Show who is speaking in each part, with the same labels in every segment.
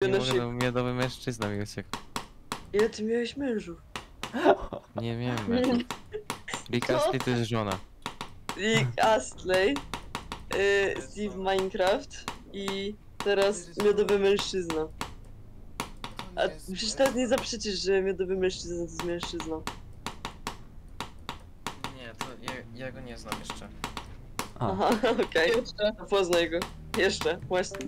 Speaker 1: Nie
Speaker 2: no
Speaker 1: mogę,
Speaker 2: shit.
Speaker 1: no miodowy mężczyzna mi uciekł.
Speaker 2: Ile ty miałeś mężów?
Speaker 1: Nie miałem mężów. Rick Astley to jest żona.
Speaker 2: Rick Astley, Steve Minecraft i teraz miodowy mężczyzna. A przecież teraz nie zaprzeczysz, że miodowy mężczyzna to jest mężczyzna.
Speaker 1: Nie, to ja go nie znam jeszcze.
Speaker 3: A.
Speaker 2: Aha, okej.
Speaker 4: Jeszcze.
Speaker 2: Poznaj go. Jeszcze, właśnie.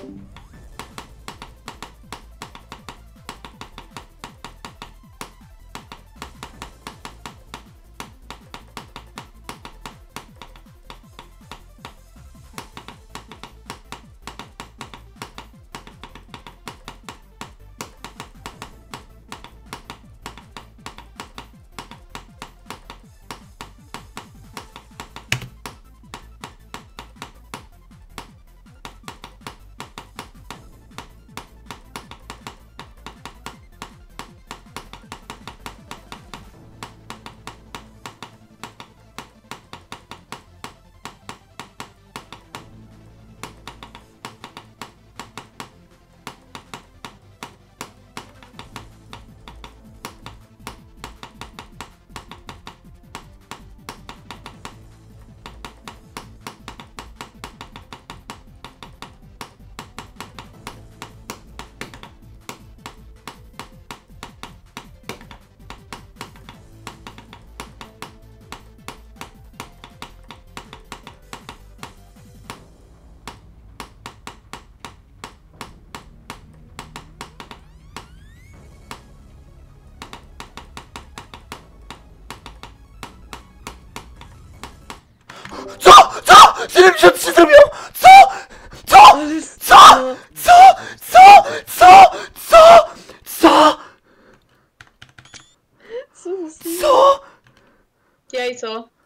Speaker 3: Co? Co? 73 zrobił? Co? Co?
Speaker 2: Ale
Speaker 3: Co? Co? Co? Co? Co? Co?
Speaker 2: Co?
Speaker 3: Co?
Speaker 4: Jajco.